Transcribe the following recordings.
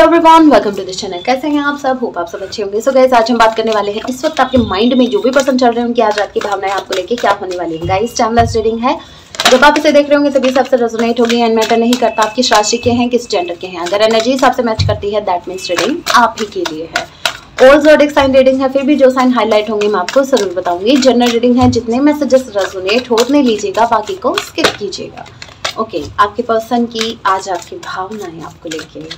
Everyone, welcome to this channel. कैसे हैं आप सब? होप आप सब अच्छे होंगे। सो गाइस, आज हम बात करने वाले हैं इस वक्त आपके माइंड में जो भी पर्सन चल रहे हैं उनकी आज रात की भावनाएं आपको लेके क्या होने वाली है। गाइस, टाइमलेस रीडिंग है। जब आप इसे देख रहे होंगे तभी सबसे रेजोनेट होगी एंड मैटर नहीं करता आप किस राशि के हैं, किस जेंडर के हैं। अगर एनर्जी सबसे मैच करती है दैट मीन्स रीडिंग आप ही के लिए है। ऑल ज़ोडिक साइन रीडिंग है, फिर भी जो साइन हाईलाइट होंगे मैं आपको जरूर बताऊंगी। जनरल रीडिंग है, जितने मैसेजेस रेजोनेट हो उतने लीजिएगा, बाकी को स्किप कीजिएगा। ओके, आपके पर्सन की आज आपकी भावनाएं आपको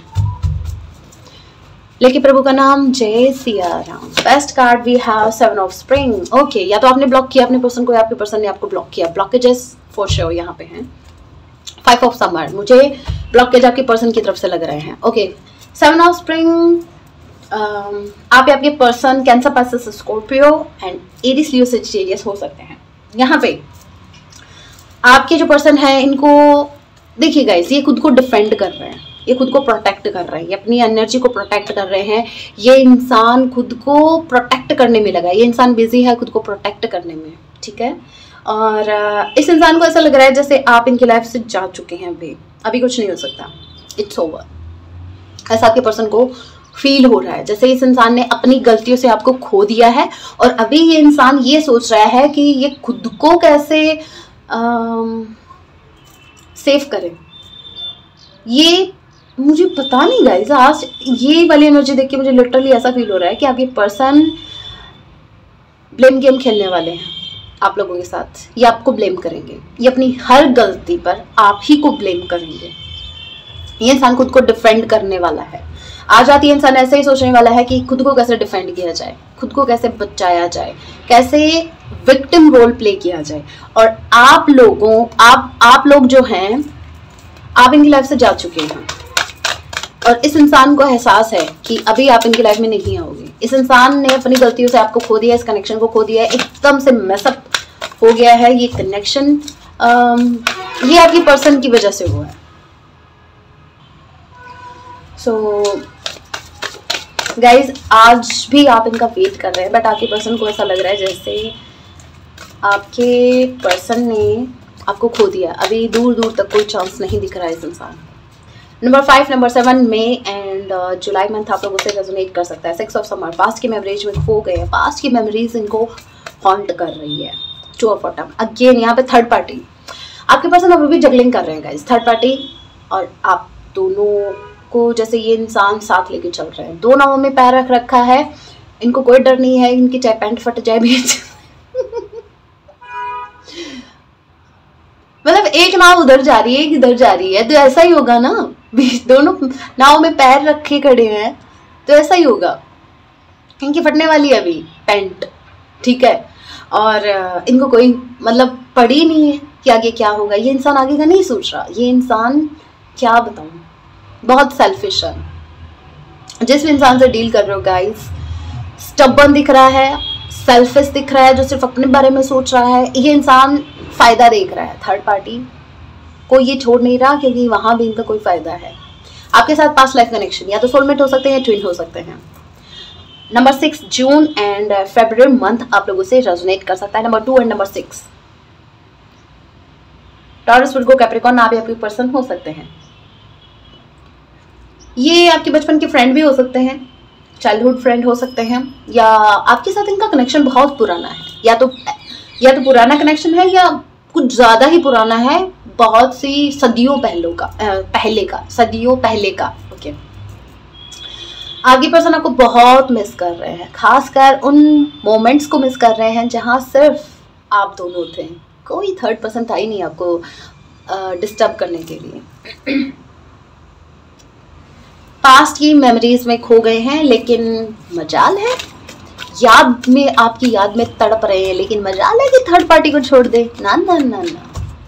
लेके प्रभु का नाम जय Siya Ram. Best card we have 7 of spring. Okay, या तो आपने ब्लॉक किया अपने पर्सन को या आपके पर्सन ने आपको ब्लॉक किया। ब्लॉकेजेस फॉर श्योर यहाँ पे हैं। 5 ऑफ समर, मुझे ब्लॉकेज आपके पर्सन की तरफ से लग रहे हैं। ओके, 7 ऑफ स्प्रिंग, आप या आपके person Cancer, Pisces, Scorpio and Aries, Leo, Sagittarius हो सकते हैं। यहाँ पे आपके जो पर्सन है इनको देखिए गाइस, ये खुद को डिफेंड कर रहे हैं, ये खुद को प्रोटेक्ट कर रहे हैं, ये अपनी एनर्जी को प्रोटेक्ट कर रहे हैं। ये इंसान खुद को प्रोटेक्ट करने में लगा है, ये इंसान बिजी है खुद को प्रोटेक्ट करने में, ठीक है। और इस इंसान को ऐसा लग रहा है जैसे आप इनकी लाइफ से जा चुके हैं, अभी कुछ नहीं हो सकता, इट्स ओवर। ऐसा आपके पर्सन को फील हो रहा है, जैसे इस इंसान ने अपनी गलतियों से आपको खो दिया है और अभी ये इंसान ये सोच रहा है कि ये खुद को कैसे सेव करे। ये मुझे पता नहीं गाइस, आज ये वाली एनर्जी देख के मुझे लिटरली ऐसा फील हो रहा है कि आपके पर्सन ब्लेम गेम खेलने वाले हैं आप लोगों के साथ। ये आपको ब्लेम करेंगे, ये अपनी हर गलती पर आप ही को ब्लेम करेंगे। ये इंसान खुद को डिफेंड करने वाला है। आज आती इंसान ऐसे ही सोचने वाला है कि खुद को कैसे डिफेंड किया जाए, खुद को कैसे बचाया जाए, कैसे विक्टिम रोल प्ले किया जाए। और आप लोग जो हैं, आप इनकी लाइफ से जा चुके हैं और इस इंसान को एहसास है कि अभी आप इनकी लाइफ में नहीं आओगे। इस इंसान ने अपनी गलतियों से आपको खो दिया, इस कनेक्शन को खो दिया है, एकदम से मैसअप हो गया है ये कनेक्शन। ये आपकी पर्सन की वजह से हुआ है। सो गाइज, आज भी आप इनका वेट कर रहे हैं बट आपके पर्सन को ऐसा लग रहा है जैसे आपके पर्सन ने आपको खो दिया। अभी दूर दूर तक कोई चांस नहीं दिख रहा है इस इंसान। Number 5, number 7 May and July month आप लोगों से रेजोनेट कर सकता है। 6 ऑफ समर, पास्ट की मेमोरीज में खो गए हैं, पास्ट की मेमोरीज इनको हॉन्ट कर रही है। 2 ऑफ ऑटम, अगेन यहाँ पे थर्ड पार्टी, आपके पर्सन अभी भी जगलिंग कर रहे हैं गाइस। थर्ड पार्टी और आप दोनों को जैसे ये इंसान साथ लेके चल रहे हैं, 2 नावों में पैर रख रखा है। इनको कोई डर नहीं है, इनकी चाहे पैंट फट जाए भी मतलब एक नाव उधर जा रही है, एक इधर जा रही है, तो ऐसा ही होगा ना। दोनों नाव में पैर रखे खड़े हैं तो ऐसा ही होगा। इनकी फटने वाली है अभी पैंट, ठीक है। और इनको कोई मतलब पड़ी नहीं है कि आगे क्या होगा। ये इंसान आगे का नहीं सोच रहा। ये इंसान क्या बताऊं, बहुत सेल्फिश है। जिस इंसान से डील कर रहे हो गाइस, स्टबर्न दिख रहा है, सेल्फिश दिख रहा है, जो सिर्फ अपने बारे में सोच रहा है। ये इंसान फायदा देख रहा है, थर्ड पार्टी को ये छोड़ नहीं रहा क्योंकि वहां भी इनका कोई फायदा है। आपके साथ पास्ट लाइफ कनेक्शन, या तो सोलमेट हो सकते हैं या ट्विन हो सकते हैं। Number 6 June and February month आप लोगों से रेजोनेट कर सकता है। Number 2 and number 6 Taurus, Virgo, Capricorn, आप आपके पर्सन हो सकते हैं। ये आपके बचपन के फ्रेंड भी हो सकते हैं, चाइल्डहुड फ्रेंड हो सकते हैं, या आपके साथ इनका कनेक्शन बहुत पुराना है। या तो पुराना कनेक्शन है या कुछ ज़्यादा ही पुराना है, बहुत सी सदियों पहले का। ओके, आगे पर्सन आपको बहुत मिस कर रहे हैं, खासकर उन मोमेंट्स को मिस कर रहे हैं जहां सिर्फ आप दोनों थे, कोई थर्ड पर्सन था ही नहीं आपको डिस्टर्ब करने के लिए। पास्ट की मेमोरीज में खो गए हैं, लेकिन मजाल है, याद में, आपकी याद में तड़प रहे हैं, लेकिन मजाल है कि थर्ड पार्टी को छोड़ दे। ना ना ना ना,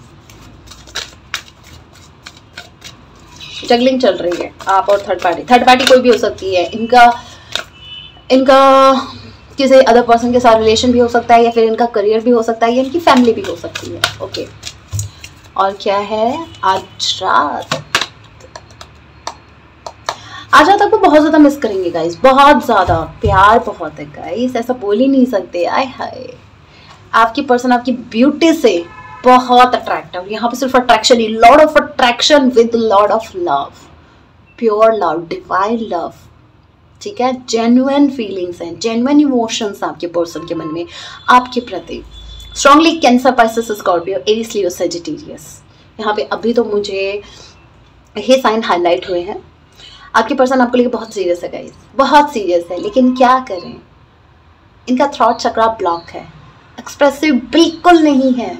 जगलिंग चल रही है आप और थर्ड पार्टी कोई भी हो सकती है। इनका किसी अदर पर्सन के साथ रिलेशन भी हो सकता है, या फिर इनका करियर भी हो सकता है, या इनकी फैमिली भी हो सकती है। ओके, और क्या है आज रात आपको बहुत ज्यादा मिस करेंगे गाइस, बहुत ज्यादा प्यार बहुत है गाइस, ऐसा बोल ही नहीं सकते। आय हाय, आपकी पर्सन आपकी ब्यूटी से बहुत अट्रैक्टिव, यहाँ पे सिर्फ अट्रैक्शन ही, lord of attraction with lord of love, pure love, divine love, ठीक है, जेन्युइन फीलिंग्स हैं, जेन्युइन इमोशंस आपके पर्सन के मन में आपके प्रति। Strongly Cancer, Pisces, Scorpio, Aries, Leo, Sagittarius. यहाँ पे अभी तो मुझे ये साइन हाईलाइट हुए हैं। आपके पर्सन आपको लेकर बहुत सीरियस है गाइस, बहुत सीरियस है, लेकिन क्या करें, इनका थ्रॉट चक्रा ब्लॉक है, एक्सप्रेसिव बिल्कुल नहीं है।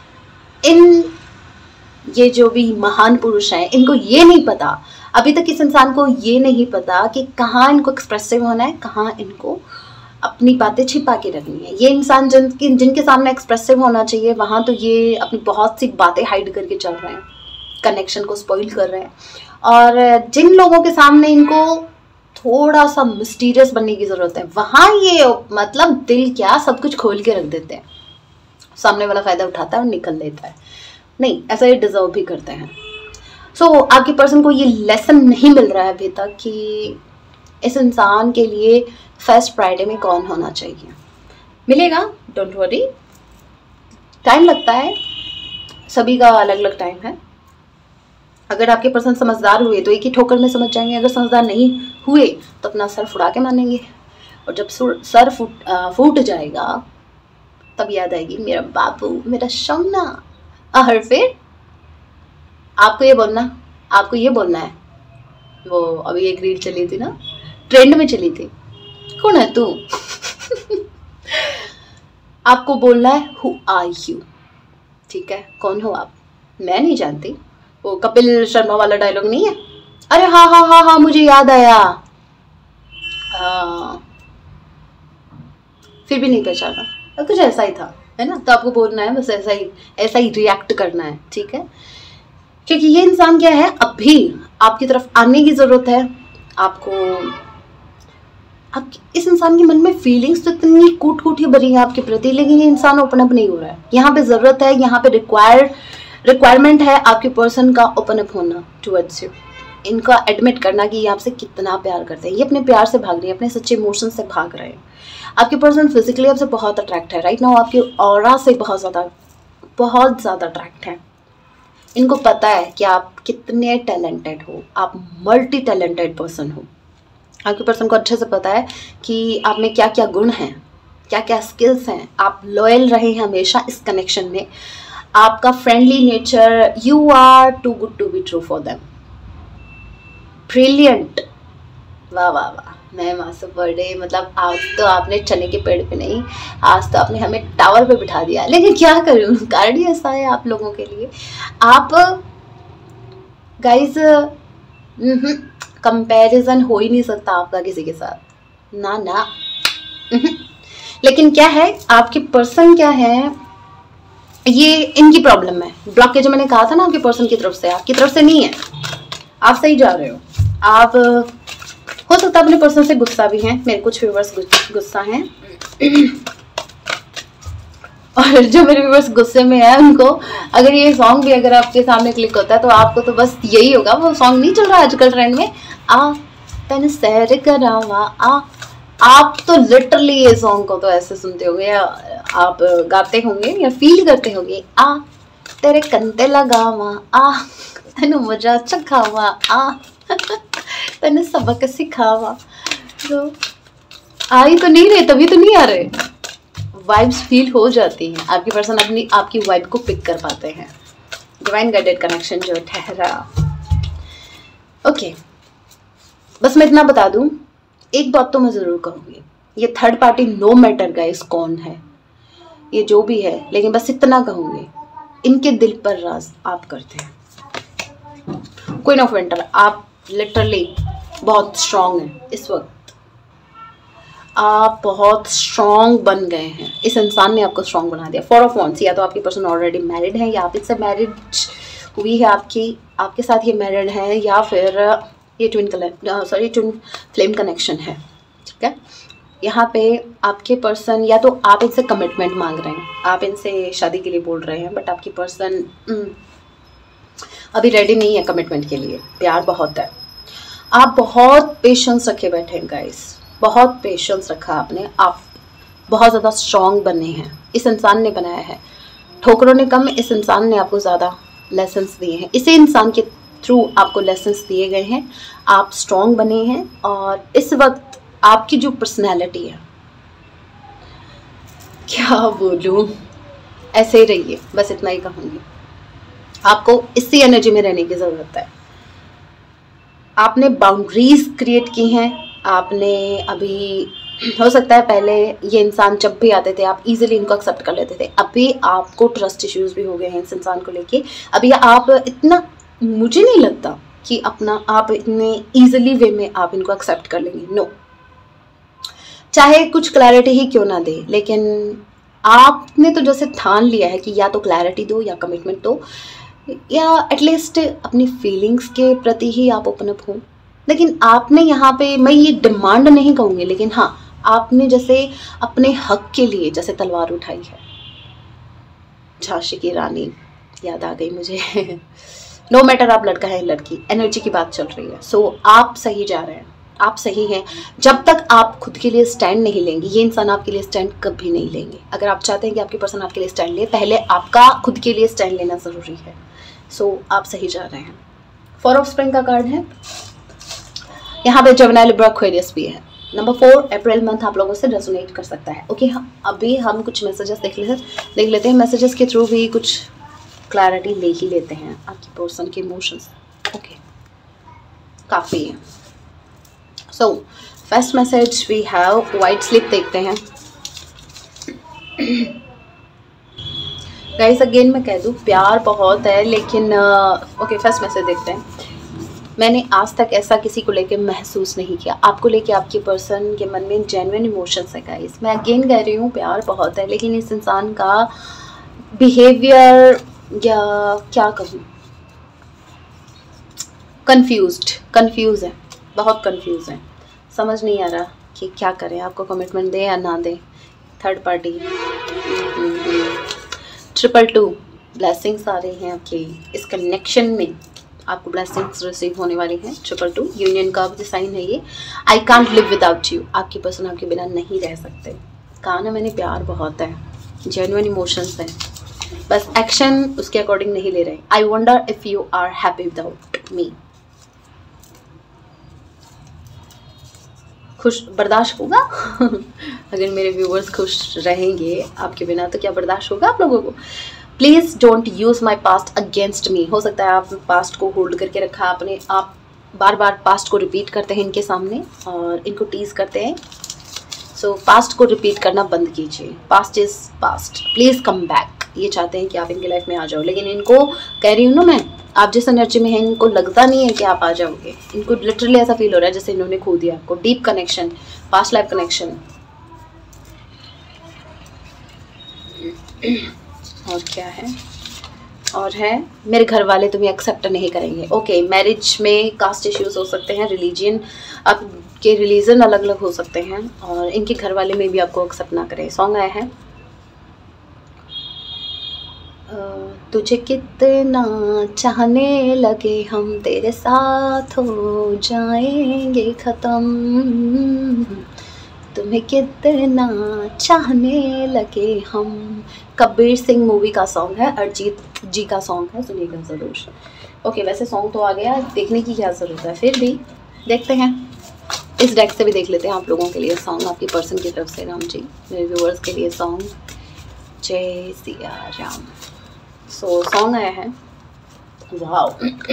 ये जो भी महान पुरुष हैं, इनको ये नहीं पता, अभी तक इस इंसान को ये नहीं पता कि कहाँ इनको एक्सप्रेसिव होना है, कहाँ इनको अपनी बातें छिपा के रखनी है। ये इंसान जिनके सामने एक्सप्रेसिव होना चाहिए, वहाँ तो ये अपनी बहुत सी बातें हाइड करके चल रहे हैं, कनेक्शन को स्पॉइल कर रहे हैं। और जिन लोगों के सामने इनको थोड़ा सा मिस्टीरियस बनने की ज़रूरत है, वहाँ ये मतलब दिल क्या सब कुछ खोल के रख देते हैं। सामने वाला फ़ायदा उठाता है और निकल देता है। नहीं, ऐसा ये डिज़र्व भी करते हैं। सो आपके पर्सन को ये लेसन नहीं मिल रहा है अभी तक कि इस इंसान के लिए फर्स्ट फ्राइडे में कौन होना चाहिए। मिलेगा, डोंट वरी, टाइम लगता है, सभी का अलग अलग टाइम है। अगर आपके पर्सन समझदार हुए तो एक ही ठोकर में समझ जाएंगे, अगर समझदार नहीं हुए तो अपना सर फुड़ा के मानेंगे। और जब सर फूट जाएगा तब याद आएगी मेरा बाबू, मेरा शमना। और फिर आपको ये बोलना है। वो अभी एक रील चली थी ना, ट्रेंड में चली थी, कौन है तू? आपको बोलना है हु आर यू, ठीक है, कौन हो आप? मैं नहीं जानती। वो कपिल शर्मा वाला डायलॉग नहीं है, अरे हाँ हाँ हाँ हाँ मुझे याद आया, फिर भी नहीं पहचाना, कुछ ऐसा ही था, है ना। तो आपको बोलना है बस ऐसा ही रिएक्ट करना है, ठीक है। क्योंकि ये इंसान क्या है, अभी आपकी तरफ आने की ज़रूरत है आपको। इस इंसान के मन में फीलिंग्स तो इतनी कूट ही भरी है आपके प्रति, लेकिन ये इंसान ओपन अप नहीं हो रहा है। यहाँ पे ज़रूरत है, यहाँ पे रिक्वायरमेंट है आपके पर्सन का ओपन अप होना टुवर्ड्स यू। इनका एडमिट करना कि ये आपसे कितना प्यार करते हैं। ये अपने प्यार से भाग रहे हैं, अपने सच्चे इमोशन से भाग रहे हैं। आपके पर्सन फिजिकली आपसे बहुत अट्रैक्ट है राइट नाउ, आपके ऑरा से बहुत ज़्यादा अट्रैक्ट है। इनको पता है कि आप कितने टैलेंटेड हो, आप मल्टी टैलेंटेड पर्सन हो। आपके पर्सन को अच्छे से पता है कि आप में क्या क्या गुण हैं, क्या क्या स्किल्स हैं। आप लॉयल रहे हैं हमेशा इस कनेक्शन में। आपका friendly nature, you are too good to be true for them. Brilliant, वाह वाह वाह, मैं मासू बर्थडे, मतलब आज तो आपने चने के पेड़ पे नहीं, आज तो आपने हमें टावर पे बिठा दिया। लेकिन क्या करूँ, कार्ड ही ऐसा है आप लोगों के लिए। आप गाइज कंपैरिजन हो ही नहीं सकता आपका किसी के साथ, ना। लेकिन क्या है, आपके पर्सन क्या है, ये इनकी प्रॉब्लम है। ब्लॉकेज जो मैंने कहा था ना आपके पर्सन की तरफ से, आपकी तरफ से नहीं है। आप सही जा रहे हो। आप हो सकता है अपने पर्सन से गुस्सा भी हैं, मेरे कुछ व्यूवर्स गुस्सा हैं। और जो मेरे व्यूवर्स गुस्से में है उनको अगर ये सॉन्ग भी अगर आपके सामने क्लिक होता है तो आपको तो बस यही होगा, वो सॉन्ग नहीं चल रहा आजकल ट्रेंड में, आ तन सैर करावा आ। आप तो लिटरली ये सॉन्ग को तो ऐसे सुनते होंगे या आप गाते होंगे या फील करते होंगे, आ तेरे कंते लगावा आ, तेन मजा चखावा आ, तेन सबक सिखावा। तो आ ही तो नहीं रहे, तभी तो नहीं आ रहे। वाइब्स फील हो जाती हैं, आपकी पर्सन अपनी आपकी वाइब को पिक कर पाते हैं। डिवाइन गाइडेड कनेक्शन जो ठहरा। ओके, बस मैं इतना बता दूं, एक बात तो मैं ज़रूर कहूँगी, ये third party no matter guys कौन है, ये जो भी है, लेकिन बस इतना कहूँगी, इनके दिल पर राज आप करते हैं। क्वीन ऑफ विंटर, आप लिटरली बहुत स्ट्रांग हैं इस वक्त, आप बहुत स्ट्रांग बन गए हैं। इस इंसान ने आपको स्ट्रांग बना दिया। 4 ऑफ वॉन्ड्स, या तो आपकी पर्सन ऑलरेडी मैरिड है या आप इससे मैरिज हुई है, आपके साथ ये मैरिड है, या फिर ये ट्विन फ्लेम कनेक्शन है, ठीक है। यहाँ पे आपके पर्सन, या तो आप इनसे कमिटमेंट मांग रहे हैं, आप इनसे शादी के लिए बोल रहे हैं, बट आपकी पर्सन अभी रेडी नहीं है कमिटमेंट के लिए। प्यार बहुत है, आप बहुत पेशेंस रखे बैठे हैं गाइस, बहुत पेशेंस रखा आपने। आप बहुत ज़्यादा स्ट्रॉन्ग बने हैं, इस इंसान ने बनाया है। ठोकरों ने कम, इस इंसान ने आपको ज़्यादा लेसन्स दिए हैं। इसी इंसान के थ्रू आपको लेसन्स दिए गए हैं, आप स्ट्रॉन्ग बने हैं और इस वक्त आपकी जो पर्सनैलिटी है, क्या बोलूँ, ऐसे ही रहिए, बस इतना ही कहूँगी। आपको इसी एनर्जी में रहने की ज़रूरत है। आपने बाउंड्रीज क्रिएट की हैं, आपने अभी, हो सकता है पहले ये इंसान जब भी आते थे आप इजीली इनको एक्सेप्ट कर लेते थे, अभी आपको ट्रस्ट इश्यूज भी हो गए हैं इस इंसान को लेके। अभी आप इतना, मुझे नहीं लगता कि अपना आप इतने इजीली वे में आप इनको एक्सेप्ट कर लेंगे। नो, चाहे कुछ क्लैरिटी ही क्यों ना दे, लेकिन आपने तो जैसे ठान लिया है कि या तो क्लैरिटी दो या कमिटमेंट दो, या एटलीस्ट अपनी फीलिंग्स के प्रति ही आप ओपन अप हो। लेकिन आपने यहाँ पे, मैं ये डिमांड नहीं कहूँगी, लेकिन हाँ, आपने जैसे अपने हक के लिए जैसे तलवार उठाई है। झांसी की रानी याद आ गई मुझे। नो मैटर आप लड़का है लड़की, एनर्जी की बात चल रही है। सो आप सही जा रहे हैं, आप सही हैं। जब तक आप खुद के लिए स्टैंड नहीं लेंगे, ये इंसान आपके लिए स्टैंड कभी नहीं लेंगे। अगर आप चाहते हैं कि आपकी पर्सन आपके लिए स्टैंड ले, पहले आपका खुद के लिए स्टैंड लेना ज़रूरी है। सो आप सही जा रहे हैं। 4 ऑफ स्प्रिंग का कार्ड है, यहाँ पे जेमिनी, लिब्रा, एक्वेरियस भी है। नंबर 4, अप्रैल मंथ आप लोगों से रेजोनेट कर सकता है। ओके, अभी हम कुछ मैसेजेस देख लेते हैं। मैसेजेस के थ्रू भी कुछ क्लैरिटी ले ही लेते हैं आपकी पर्सन के इमोशंस। ओके, काफ़ी है। So first message we have white slip, देखते हैं। गाइस अगेन मैं कह दूँ, प्यार बहुत है, लेकिन ओके, फर्स्ट मैसेज देखते हैं। मैंने आज तक ऐसा किसी को लेके महसूस नहीं किया। आपको लेके आपके पर्सन के मन में जेन्युइन इमोशंस है गाइस। मैं अगेन कह रही हूँ, प्यार बहुत है, लेकिन इस इंसान का बिहेवियर, या क्या कहूँ, कंफ्यूज है, बहुत कंफ्यूज है। समझ नहीं आ रहा कि क्या करें, आपको कमिटमेंट दे या ना दे। थर्ड पार्टी, 222 ब्लेसिंग्स आ रही हैं आपकी इस कनेक्शन में, आपको ब्लेसिंग्स रिसीव होने वाली हैं। 222 यूनियन का साइन है ये। I can't live without you, आपकी पर्सन आपके बिना नहीं रह सकते। कहा ना मैंने, प्यार बहुत है, जेन्युइन इमोशंस हैं, बस एक्शन उसके अकॉर्डिंग नहीं ले रहे। I wonder if you are happy without me. खुश बर्दाश्त होगा? अगर मेरे व्यूवर्स खुश रहेंगे आपके बिना तो क्या बर्दाश्त होगा आप लोगों को? Please don't use my past against me. हो सकता है आप पास्ट को होल्ड करके रखा आपने, आप बार बार पास्ट को रिपीट करते हैं इनके सामने और इनको टीज करते हैं। सो पास्ट को रिपीट करना बंद कीजिए। Past is past, please come back. ये चाहते हैं कि आप इनकी लाइफ में आ जाओ, लेकिन इनको कह रही हूँ ना मैं, आप जिस एनर्जी में हैं इनको लगता नहीं है कि आप आ जाओगे। इनको लिटरली ऐसा फील हो रहा है जैसे इन्होंने खो दिया आपको। Deep connection, past life connection. और क्या है? और है मेरे घर वाले तुम्हें एक्सेप्ट नहीं करेंगे। ओके, मैरिज में कास्ट इश्यूज हो सकते हैं, रिलीजन, आपके रिलीजन अलग अलग हो सकते हैं और इनके घर वाले में भी आपको एक्सेप्ट ना करें। सॉन्ग आया है, तुझे कितना चाहने लगे हम, तेरे साथ हो जाएंगे ख़त्म, तुम्हें कितना चाहने लगे हम। कबीर सिंह मूवी का सॉन्ग है, अरिजीत जी का सॉन्ग है, सुनिएगा ज़रूर। ओके, वैसे सॉन्ग तो आ गया, देखने की क्या ज़रूरत है, फिर भी देखते हैं। इस डेक से भी देख लेते हैं आप लोगों के लिए सॉन्ग, आपकी पर्सन की तरफ से। राम जी, मेरे व्यूअर्स के लिए सॉन्ग। जय सिया राम। सो सॉन्ग आया है, वाओ।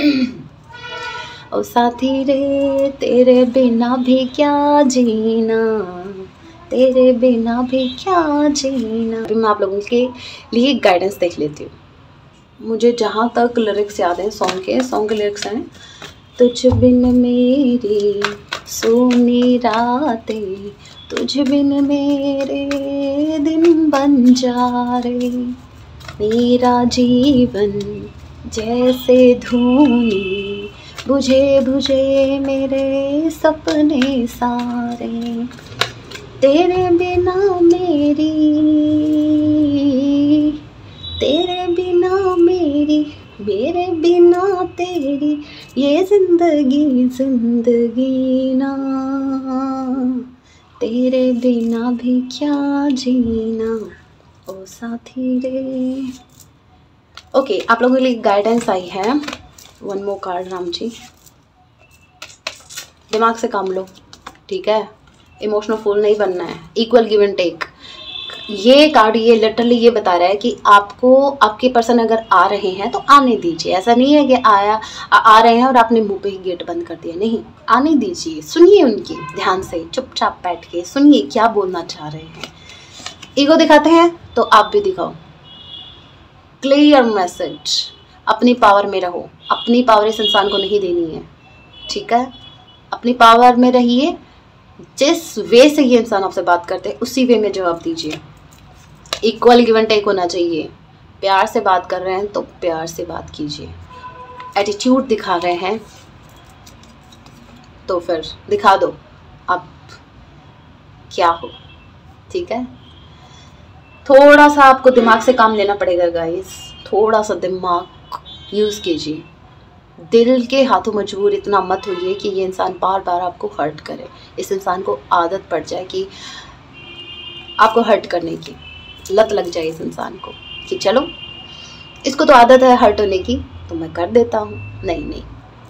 ओ साथी रे तेरे बिना भी क्या जीना, तेरे बिना भी क्या जीना। अभी मैं आप लोगों के लिए गाइडेंस देख लेती हूँ। मुझे जहाँ तक लिरिक्स याद हैं सॉन्ग के लिरिक्स हैं, तुझ बिन मेरी सोनी रातें, तुझ बिन मेरे दिन बन जा रे, मेरा जीवन जैसे धूनी, बुझे बुझे मेरे सपने सारे, तेरे बिना मेरी, तेरे बिना मेरी, मेरे बिना तेरी, ये जिंदगी जिंदगी ना, तेरे बिना भी क्या जीना, ओ साथी रे। ओके, आप लोगों के लिए गाइडेंस आई है, one more card Ram ji. दिमाग से काम लो, ठीक है, इमोशनल फूल नहीं बनना है। Equal give and take. ये कार्ड ये लिटरली ये बता रहा है कि आपको आपके पर्सन अगर आ रहे हैं तो आने दीजिए। ऐसा नहीं है कि आ रहे हैं और आपने मुंह पे ही गेट बंद कर दिया, नहीं, आने दीजिए। सुनिए उनकी ध्यान से, चुपचाप बैठ के सुनिए क्या बोलना चाह रहे हैं। ईगो दिखाते हैं तो आप भी दिखाओ, क्लियर मैसेज। अपनी पावर में रहो, अपनी पावर इस इंसान को नहीं देनी है, ठीक है, अपनी पावर में रहिए। जिस वे से ये इंसान आपसे बात करते हैं उसी वे में जवाब दीजिए। इक्वल गिव एंड टेक होना चाहिए। प्यार से बात कर रहे हैं तो प्यार से बात कीजिए। एटीट्यूड दिखा रहे हैं तो फिर दिखा दो आप क्या हो, ठीक है। थोड़ा सा आपको दिमाग से काम लेना पड़ेगा गाइस, थोड़ा सा दिमाग यूज़ कीजिए। दिल के हाथों मजबूर इतना मत होइए कि ये इंसान बार बार आपको हर्ट करे। इस इंसान को आदत पड़ जाए कि आपको हर्ट करने की, लत लग जाए इस इंसान को कि चलो इसको तो आदत है हर्ट होने की तो मैं कर देता हूँ। नहीं,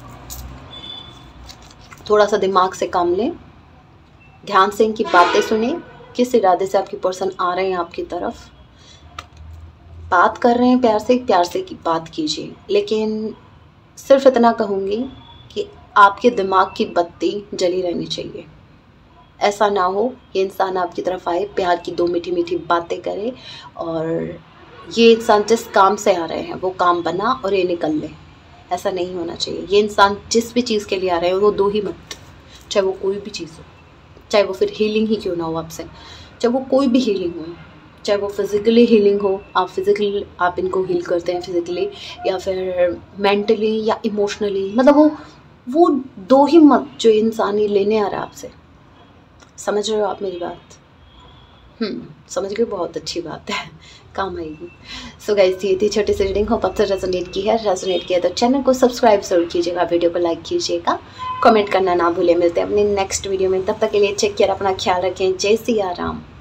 थोड़ा सा दिमाग से काम लें, ध्यान से इनकी बातें सुने। किस इरादे से आपकी पर्सन आ रहे हैं आपकी तरफ, बात कर रहे हैं प्यार से की बात कीजिए। लेकिन सिर्फ इतना कहूँगी कि आपके दिमाग की बत्ती जली रहनी चाहिए। ऐसा ना हो ये इंसान आपकी तरफ आए, प्यार की दो मीठी मीठी बातें करे और ये इंसान जिस काम से आ रहे हैं वो काम बना और ये निकल ले। ऐसा नहीं होना चाहिए। ये इंसान जिस भी चीज़ के लिए आ रहे हैं वो दो ही मत, चाहे वो कोई भी चीज़ हो, चाहे वो फिर हीलिंग ही क्यों ना हो आपसे, चाहे वो कोई भी हीलिंग हो, चाहे वो फिज़िकली हीलिंग हो, आप इनको हील करते हैं फिज़िकली या फिर मेंटली या इमोशनली, मतलब वो दो ही मत जो इंसान ही लेने आ रहा है आपसे। समझ रहे हो आप मेरी बात? समझ गए, बहुत अच्छी बात है, काम आएगी। सो गाइस ये थी छोटी सी रीडिंग, होप आपसे रेजोनेट की है। रेजोनेट किया तो चैनल को सब्सक्राइब जरूर कीजिएगा, वीडियो को लाइक कीजिएगा, कमेंट करना ना भूलें। मिलते हैं अपने नेक्स्ट वीडियो में, तब तक के लिए टेक केयर, अपना ख्याल रखें। जय सिया राम।